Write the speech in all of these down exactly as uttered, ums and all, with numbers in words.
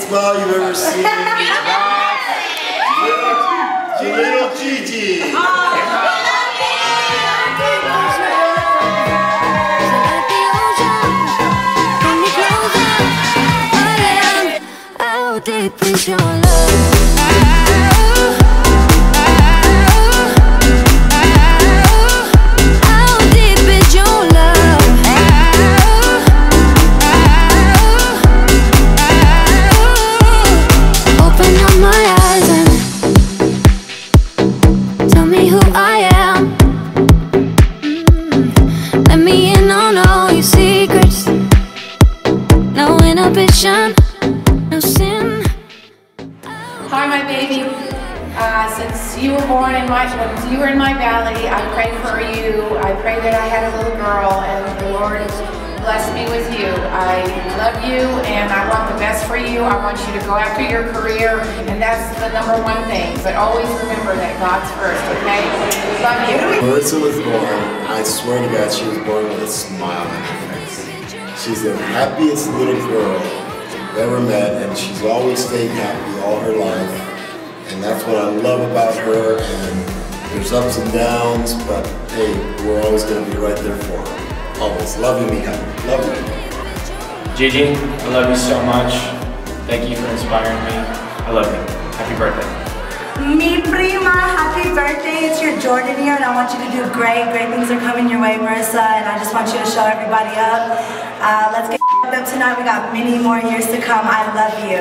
smile you've ever seen. Little, little Gigi. How deep is your love? Hi, my baby. Uh, since you were born in my, when you were in my belly, I prayed for you. I prayed that I had a little girl, and the Lord blessed me with you. I love you, and I want the best for you. I want you to go after your career, and that's the number one thing. But always remember that God's first, okay? Love you. Marissa was born, I swear to God, she was born with a smile on her face. She's the happiest little girl I've ever met, and she's always stayed happy all her life. And that's what I love about her, and there's ups and downs, but hey, we're always going to be right there for her. Always. Love you, Mika. Love you. Gigi, I love you so much. Thank you for inspiring me. I love you. Happy birthday. Mi prima, happy birthday. It's your Jordan year, and I want you to do great. Great things are coming your way, Marissa, and I just want you to show everybody up. Uh, let's get up tonight. We got many more years to come. I love you.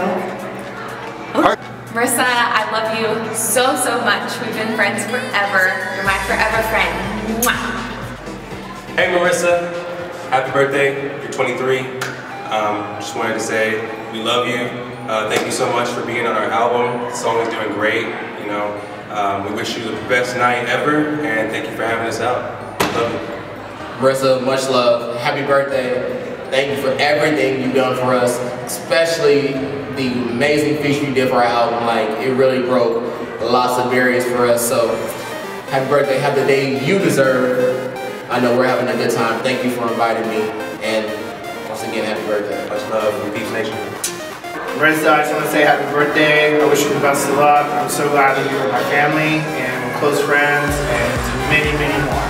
Marissa, I love you so, so much. We've been friends forever. You're my forever friend. Mwah. Hey Marissa, happy birthday. You're twenty-three. Um, just wanted to say we love you. Uh, thank you so much for being on our album. The song is doing great. You know, um, we wish you the best night ever, and thank you for having us out. Love you. Marissa, much love. Happy birthday. Thank you for everything you've done for us, especially the amazing feature you did for our album. Like, it really broke lots of barriers for us. So, happy birthday. Have the day you deserve. I know we're having a good time. Thank you for inviting me. And once again, happy birthday. Much love from Peace Nation. Marissa, I just want to say happy birthday. I wish you the best of luck. I'm so glad that you're my family and we're close friends and many, many more.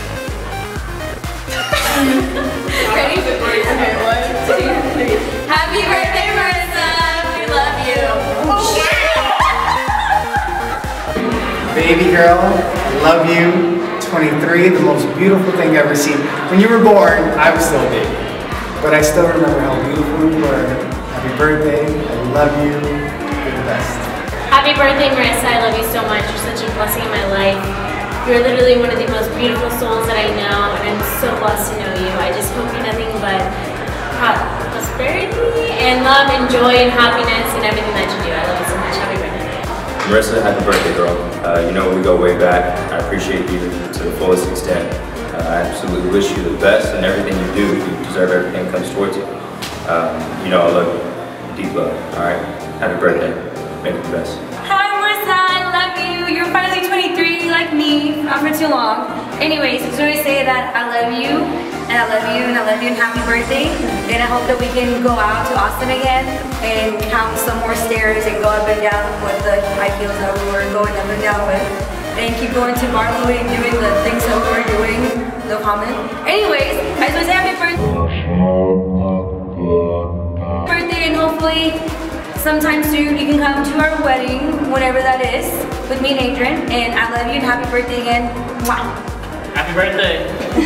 Ready? Okay, one, two, three. Happy birthday, Marissa! We love you. Oh. Baby girl, I love you. twenty-three, the most beautiful thing I've ever seen. When you were born, I was still a baby. But I still remember how beautiful you were. Happy birthday. I love you. You're the best. Happy birthday, Marissa. I love you so much. You're such a blessing in my life. You're literally one of the most beautiful souls that I know, and I'm so blessed to know you. I just hope you nothing but prosperity and love and joy and happiness and everything that you do. I love you so much. Happy birthday. Marissa, happy birthday, girl. Uh, you know we go way back. I appreciate you to the fullest extent. Uh, I absolutely wish you the best in everything you do. You deserve everything that comes towards you. Um, you know I love you. Deep love. All right. Happy birthday. Make it the best. Hi, Marissa. I love you. You're finally twenty-three, like me, not for too long. Anyways, I just want to say that I love you, and I love you, and I love you, and happy birthday. And I hope that we can go out to Austin again and count some more stairs and go up and down with the high heels that we were going up and down with. And keep going to Barlow and doing the things that we were doing. No comment. Anyways, I just want to say happy birthday. Birthday, and hopefully sometime soon you can come to our wedding, whenever that is, with me and Adrian. And I love you and happy birthday again. Mwah. Happy birthday.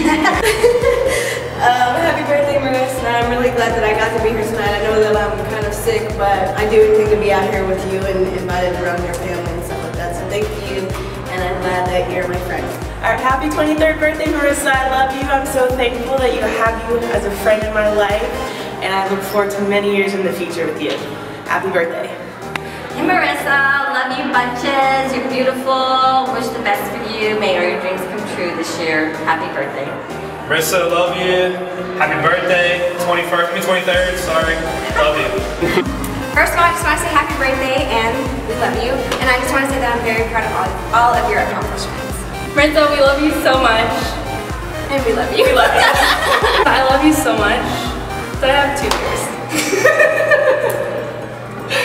um, happy birthday, Marissa. I'm really glad that I got to be here tonight. I know that I'm kind of sick, but I do anything to be out here with you and invited around your family and stuff like that. So thank you, and I'm glad that you're my friend. All right, happy twenty-third birthday, Marissa. I love you. I'm so thankful that you have you as a friend in my life, and I look forward to many years in the future with you. Happy birthday. Hey Marissa, love you bunches. You're beautiful. Wish the best for you. May all your dreams come true this year. Happy birthday. Marissa, love you. Happy birthday. twenty-first, I mean twenty-third, sorry. Love you. First of all, I just want to say happy birthday and we love you. And I just want to say that I'm very proud of all, all of your accomplishments. Marissa, we love you so much. And we love you. We love you. I love you so much. But I have two years.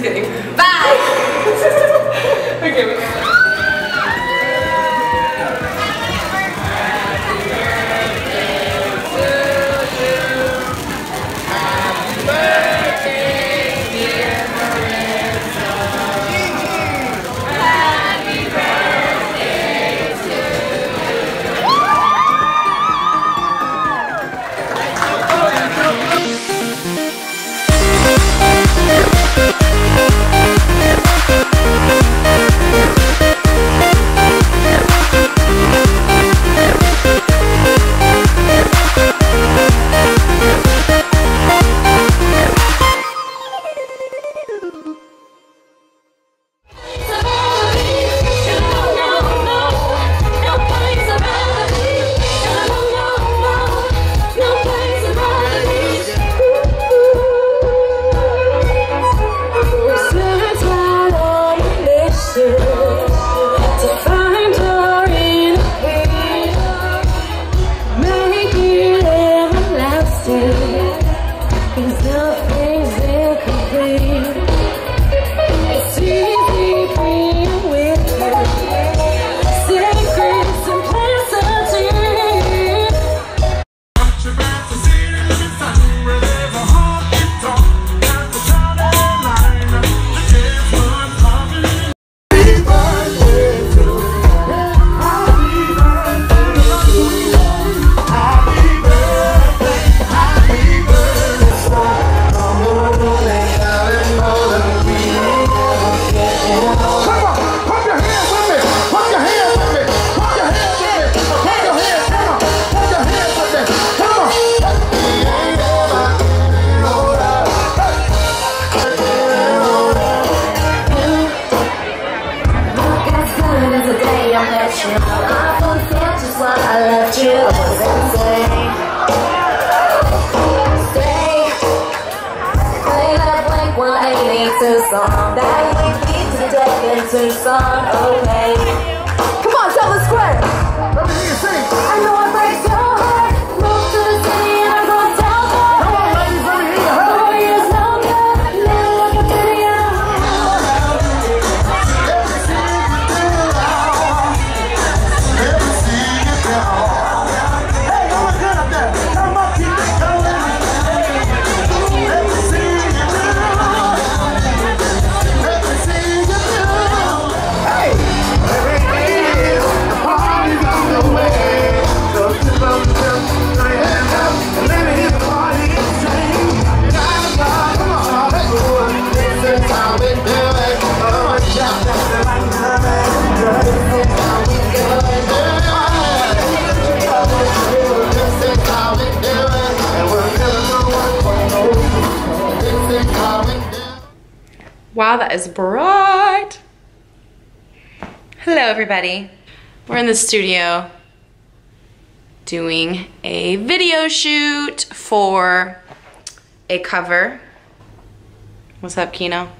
kidding. Bye! Okay, we song that we beat to death into song, okay. Come on, tell the square. Let me hear you sing. I know I break your heart. Move to the city and I'm gonna tell her. Come on, ladies, let me hear you. Four years longer, never look a video. Let me see you down. Let me see you down. Hey, go look good up there. Come on, keep it going. Let me see you down. Wow, that is bright. Hello, everybody. We're in the studio doing a video shoot for a cover. What's up, Kino?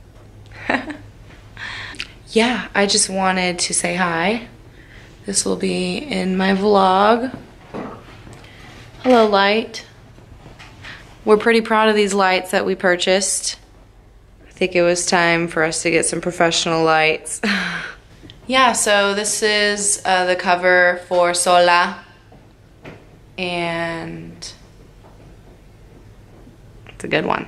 Yeah, I just wanted to say hi. This will be in my vlog. Hello, light. We're pretty proud of these lights that we purchased. I think it was time for us to get some professional lights. Yeah, so this is uh, the cover for Sola. And it's a good one.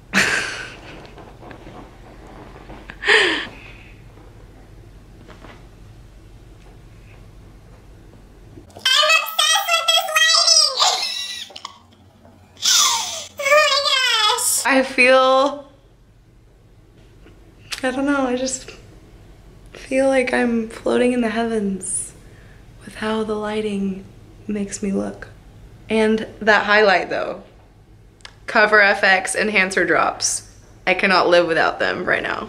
I feel, I don't know, I just feel like I'm floating in the heavens with how the lighting makes me look. And that highlight though, Cover F X enhancer drops. I cannot live without them right now.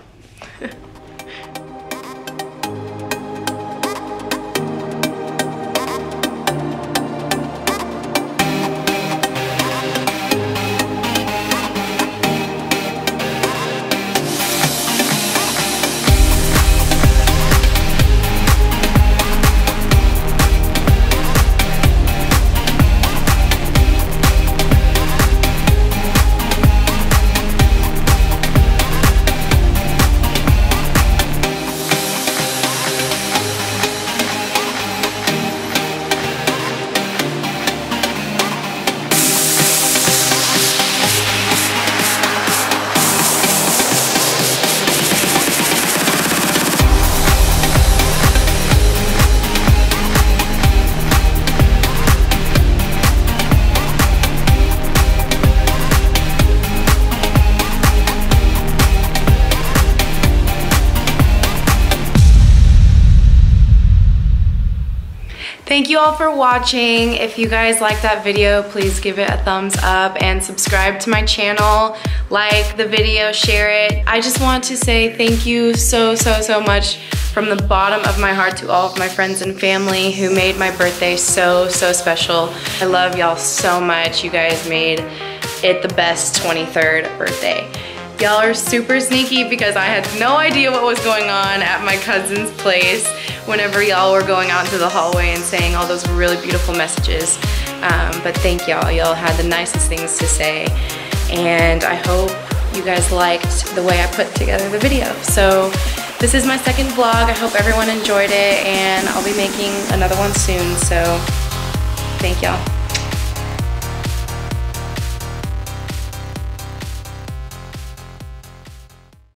thank you all for watching. If you guys like that video, please give it a thumbs up and subscribe to my channel. Like the video, share it. I just want to say thank you so, so, so much from the bottom of my heart to all of my friends and family who made my birthday so, so special. I love y'all so much. You guys made it the best twenty-third birthday. Y'all are super sneaky because I had no idea what was going on at my cousin's place whenever y'all were going out into the hallway and saying all those really beautiful messages. Um, but thank y'all, y'all had the nicest things to say. And I hope you guys liked the way I put together the video. So this is my second vlog. I hope everyone enjoyed it, and I'll be making another one soon. So thank y'all.